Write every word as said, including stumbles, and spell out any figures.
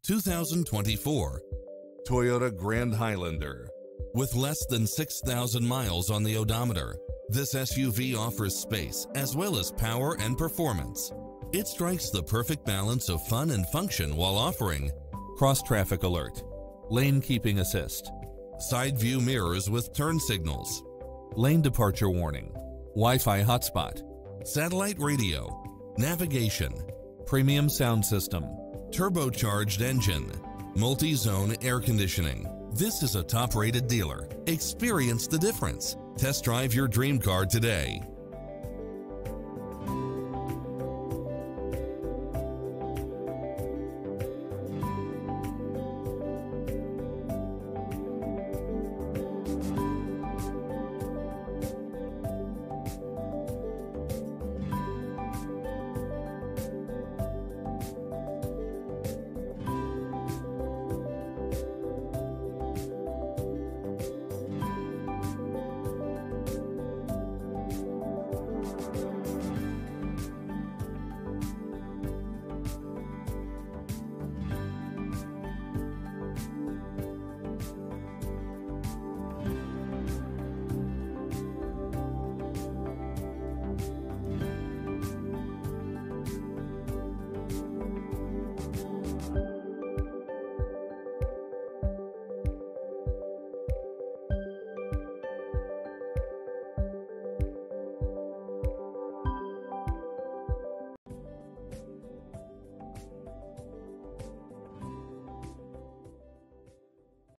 two thousand twenty-four Toyota Grand Highlander. With less than six thousand miles on the odometer, this S U V offers space as well as power and performance. It strikes the perfect balance of fun and function while offering cross-traffic alert, lane keeping assist, side view mirrors with turn signals, lane departure warning, Wi-Fi hotspot, satellite radio, navigation, premium sound system, turbocharged engine, multi-zone air conditioning. This is a top-rated dealer. Experience the difference. Test drive your dream car today.